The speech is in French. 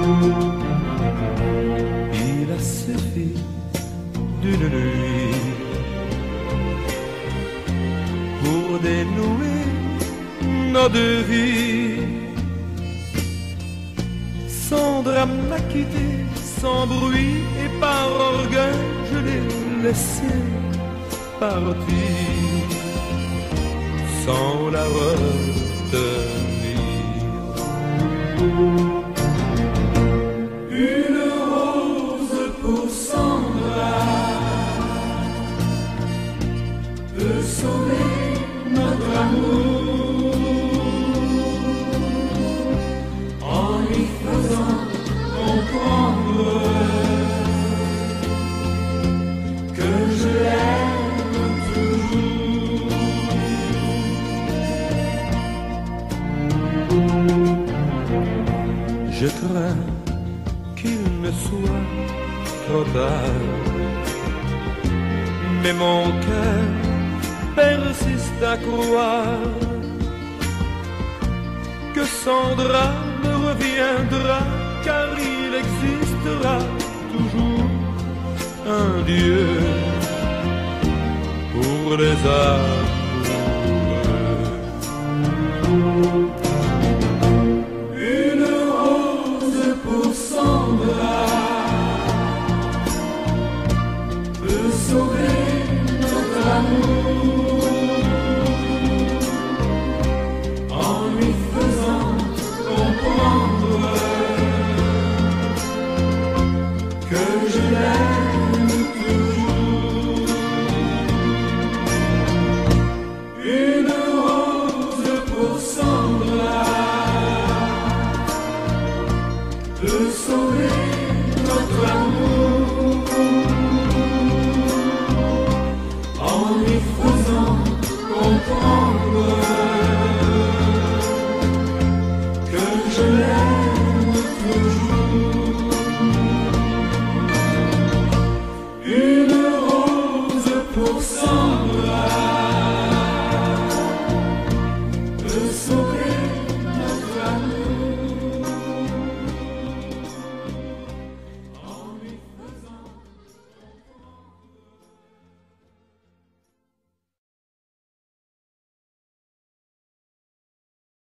Il a suffi d'une nuit pour dénouer nos deux vies. Sans drame m'a quitté, sans bruit et par orgueil, je l'ai laissé partir sans la retenir. Une rose pour Sandra peut sauver notre amour en lui faisant comprendre que je l'aime toujours. Je crains qu'il ne soit trop tard, mais mon cœur persiste à croire que Sandra ne reviendra, car il existera toujours un Dieu pour les amoureux. Une rose pour Sandra peut sauver notre amour en lui faisant comprendre que je l'aime toujours. Une rose pour Sandra peut sauver notre amour en lui faisant comprendre